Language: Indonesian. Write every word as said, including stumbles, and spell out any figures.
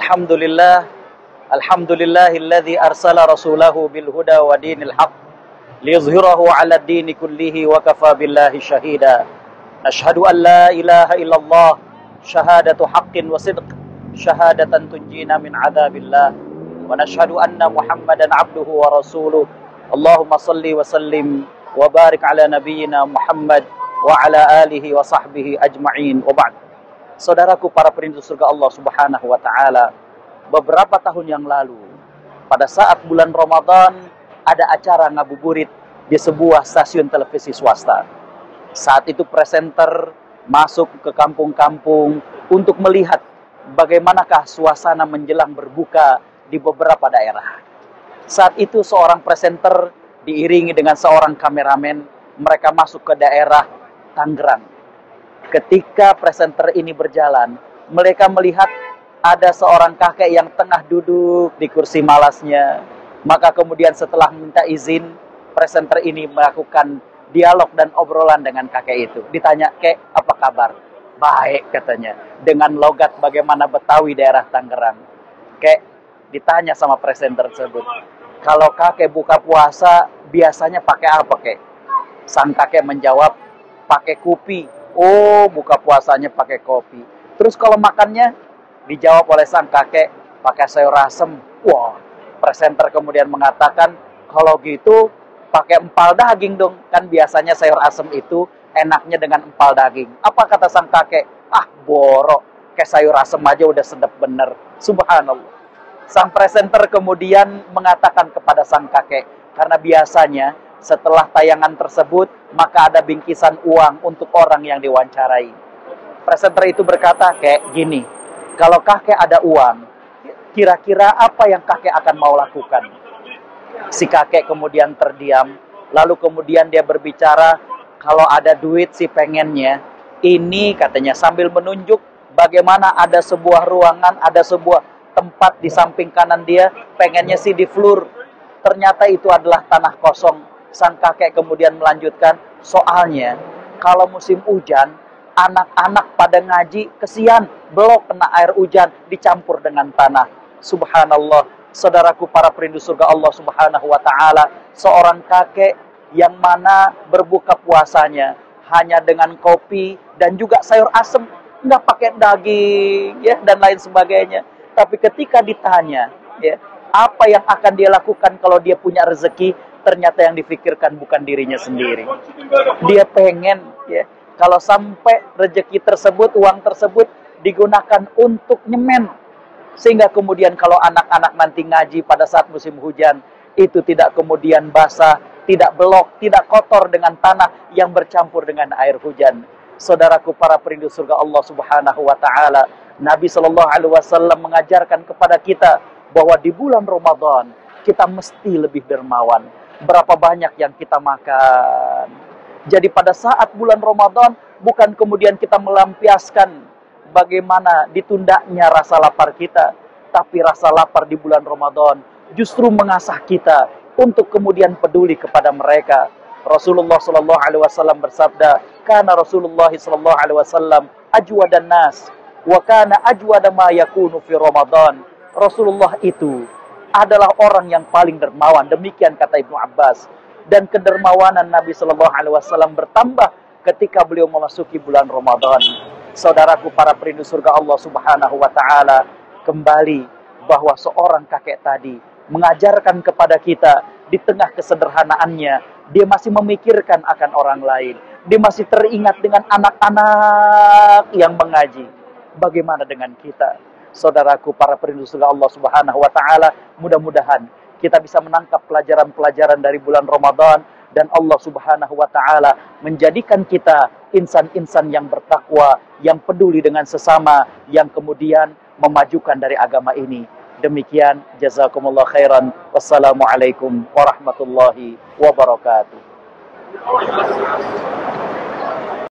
Alhamdulillah, alhamdulillahilladzi arsala rasulahu bil huda wa dinil haq liyuzhirahu 'ala ad-dini kullihi wa kafa billahi syahida. Nashhadu an la ilaha illallah syahadatu haqqin wa sidq, syahadatan tunjina min 'adzabillah, wa nashhadu anna Muhammadan 'abduhu wa rasuluh. Allahumma salli wa sallim wa barik 'ala nabiyyina Muhammad wa 'ala alihi wa sahbihi ajma'in, wa ba'd. Saudaraku para perindu surga Allah Subhanahu wa taala, beberapa tahun yang lalu pada saat bulan Ramadan ada acara ngabuburit di sebuah stasiun televisi swasta. Saat itu presenter masuk ke kampung-kampung untuk melihat bagaimanakah suasana menjelang berbuka di beberapa daerah. Saat itu seorang presenter diiringi dengan seorang kameramen, mereka masuk ke daerah Tangerang. Ketika presenter ini berjalan, mereka melihat ada seorang kakek yang tengah duduk di kursi malasnya. Maka kemudian setelah minta izin, presenter ini melakukan dialog dan obrolan dengan kakek itu. Ditanya, "Kek, apa kabar?" "Baik," katanya. Dengan logat bagaimana Betawi daerah Tangerang. "Kek," ditanya sama presenter tersebut, "kalau kakek buka puasa biasanya pakai apa, Kek?" Sang kakek menjawab, "Pakai kopi." "Oh, buka puasanya pakai kopi. Terus kalau makannya?" Dijawab oleh sang kakek, "Pakai sayur asem." Wah, presenter kemudian mengatakan, "Kalau gitu pakai empal daging dong. Kan biasanya sayur asem itu enaknya dengan empal daging." Apa kata sang kakek? "Ah, borok. Kayak sayur asem aja udah sedap bener." Subhanallah. Sang presenter kemudian mengatakan kepada sang kakek, karena biasanya setelah tayangan tersebut, maka ada bingkisan uang untuk orang yang diwawancarai. Presenter itu berkata, "Kayak gini, kalau kakek ada uang, kira-kira apa yang kakek akan mau lakukan?" Si kakek kemudian terdiam, lalu kemudian dia berbicara, "Kalau ada duit sih pengennya, ini," katanya sambil menunjuk bagaimana ada sebuah ruangan, ada sebuah tempat di samping kanan dia, pengennya sih di floor. Ternyata itu adalah tanah kosong. Sang kakek kemudian melanjutkan, "Soalnya kalau musim hujan, anak-anak pada ngaji, kesian, belok kena air hujan dicampur dengan tanah." Subhanallah, saudaraku para perindu surga Allah Subhanahu wa taala, seorang kakek yang mana berbuka puasanya hanya dengan kopi dan juga sayur asem, nggak pakai daging ya dan lain sebagainya. Tapi ketika ditanya ya, apa yang akan dia lakukan kalau dia punya rezeki, ternyata yang difikirkan bukan dirinya sendiri. Dia pengen ya, kalau sampai rezeki tersebut, uang tersebut digunakan untuk nyemen, sehingga kemudian kalau anak-anak nanti ngaji pada saat musim hujan, itu tidak kemudian basah, tidak belok, tidak kotor dengan tanah yang bercampur dengan air hujan. Saudaraku para perindu surga Allah Subhanahu wa taala, Nabi Shallallahu alaihi wasallam mengajarkan kepada kita bahwa di bulan Ramadan kita mesti lebih dermawan. Berapa banyak yang kita makan. Jadi pada saat bulan Ramadan bukan kemudian kita melampiaskan bagaimana ditundanya rasa lapar kita, tapi rasa lapar di bulan Ramadan justru mengasah kita untuk kemudian peduli kepada mereka. Rasulullah Shallallahu alaihi wasallam bersabda, "Kana Rasulullah Shallallahu alaihi wasallam ajwadan nas wa kana ajwada ma yakunu fi Ramadan." Rasulullah itu adalah orang yang paling dermawan, demikian kata Ibnu Abbas. Dan kedermawanan Nabi Shallallahu alaihi wasallam bertambah ketika beliau memasuki bulan Ramadan. Saudaraku para perindu surga Allah Subhanahu wa taala, kembali bahwa seorang kakek tadi mengajarkan kepada kita di tengah kesederhanaannya, dia masih memikirkan akan orang lain. Dia masih teringat dengan anak-anak yang mengaji. Bagaimana dengan kita? Saudaraku para perindu surga Allah Subhanahu wa taala, mudah-mudahan kita bisa menangkap pelajaran-pelajaran dari bulan Ramadan dan Allah Subhanahu wa taala menjadikan kita insan-insan yang bertakwa, yang peduli dengan sesama, yang kemudian memajukan dari agama ini. Demikian, jazakumullah khairan. Wassalamualaikum warahmatullahi wabarakatuh.